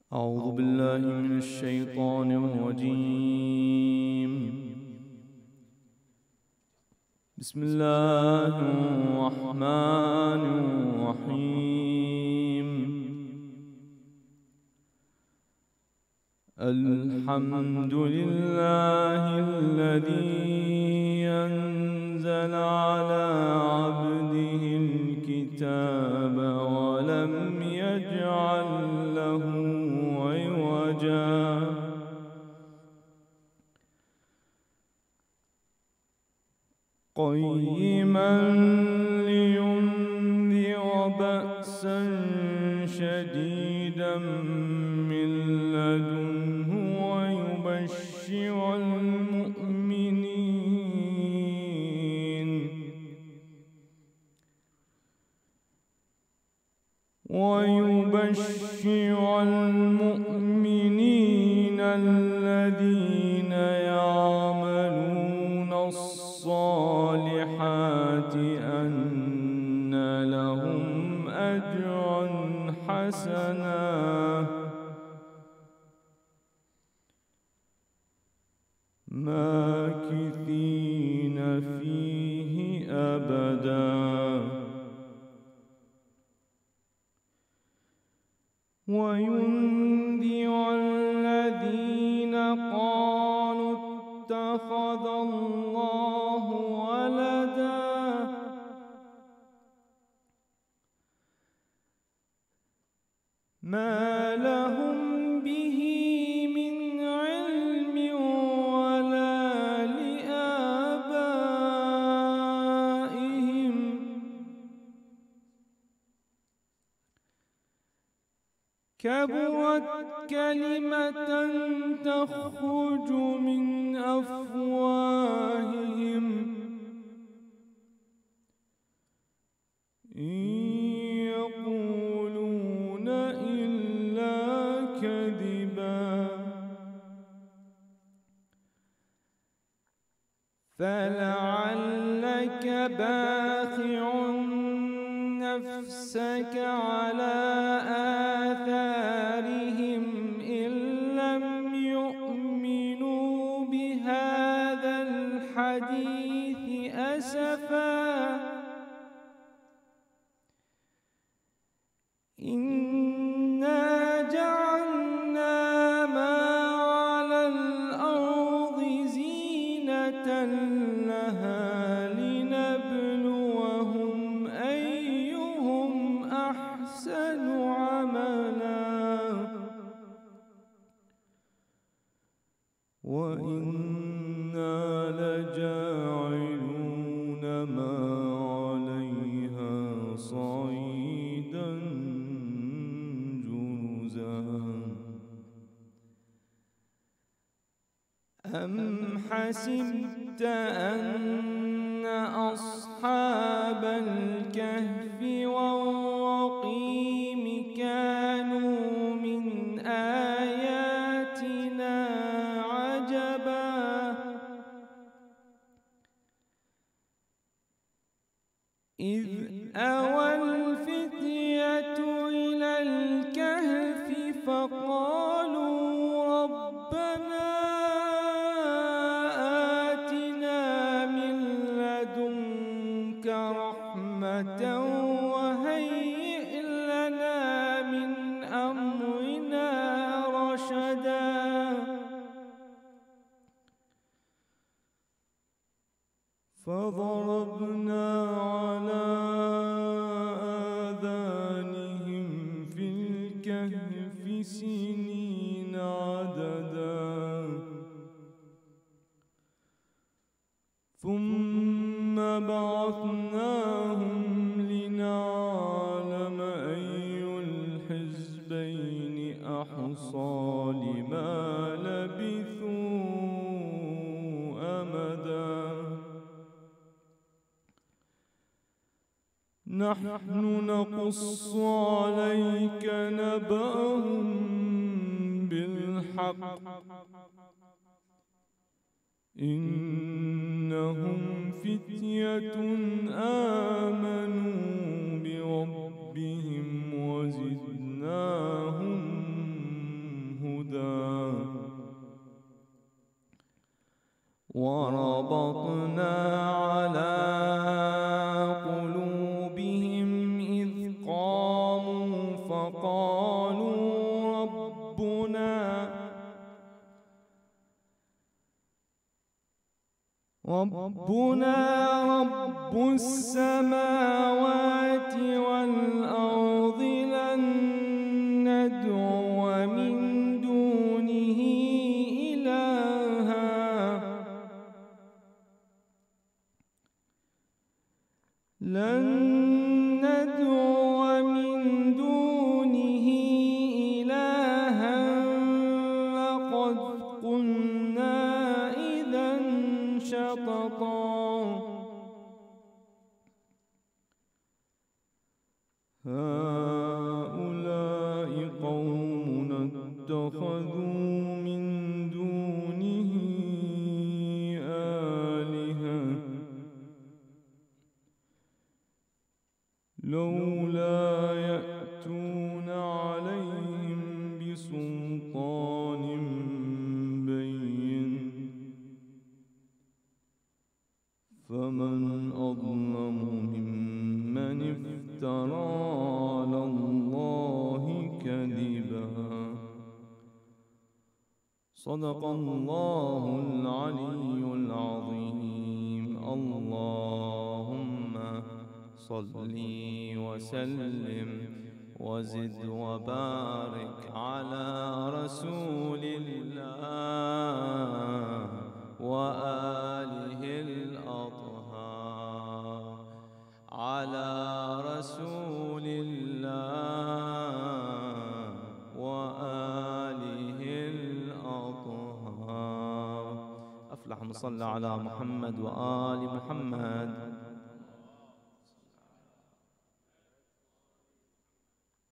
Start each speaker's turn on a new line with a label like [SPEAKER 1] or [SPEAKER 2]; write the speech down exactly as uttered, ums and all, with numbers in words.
[SPEAKER 1] أعوذ بالله من الشيطان الرجيم. بسم الله الرحمن الرحيم. الحمد لله الذي أنزل على عبده الكتاب ولم يجعل له عوجا قيما لينذر بأسا شديدا من لدنه ويبشر المؤمنين ويبشر المؤمنين الذين يعملون الصالحات أن لهم أجرا حسنا ماكثين فيه أبدا وينذر الذين قالوا اتخذ الله ولدا ما لهم به من علم ولا لآبائهم كبرت كلمة تخرج من أفواههم إن يقولون إلا كذبا فلعلك باخع نفسك على آثارهم إن لم يؤمنوا بهذا الحديث أسفا إنا جعلنا ما على الأرض زينة لها لنبلوهم أيهم أحسن عملا وإنا لجاعلون ما عليها صعيدا جرزا أم حسبت أن أصحاب الكهف والرقيم كانوا من آياتنا عجبا إذ أوى الفتية إلى الكهف فقالوا ربنا آتنا من لدنك رحمة وهيئ لنا من أمرنا رشدا فضربنا على آذانهم في الكهف سنين عددا ثم بعثناهم لنعلم أي الحزبين أحصى لما لبثوا أمدا نحن نقص عليك نبأهم بالحق إنهم فتية آمنوا بربهم وزدناهم وربطنا على قلوبهم إذ قاموا فقالوا ربنا ربنا رب السماوات والأرض لن ندعو من دونه إلها لن ندعو من دونه إلها لقد قلنا إذا شططا هؤلاء قومنا اتخذوا من دونه آلهة لولا يأتون عليهم بسلطان بين فمن أظلم ممن افترى على الله كذبا صدق الله العلي العظيم. اللهم صل وسلم وزد وبارك على رسول الله وآله الأطهار على رسول الله وآله الأطهار. أفلح من صلى على محمد وآل محمد.